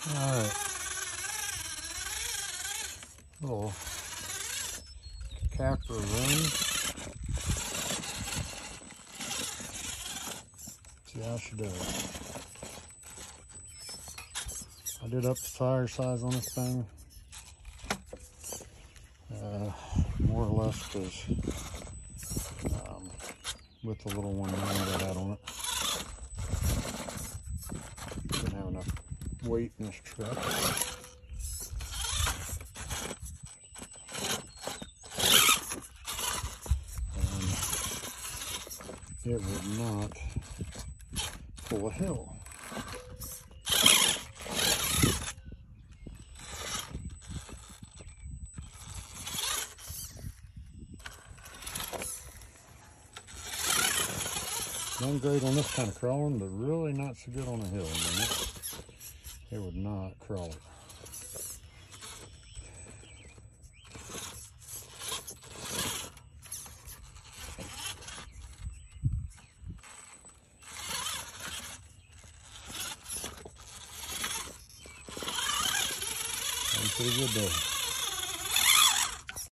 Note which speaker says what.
Speaker 1: Alright. Little capper run. See how she does. I did up the fire size on this thing. More or less because with the little one that I had on it, didn't have enough weight in this truck. And it would not pull a hill. Done great on this kind of crawling, but really not so good on a hill. I mean, it would not crawl it. Pretty good though.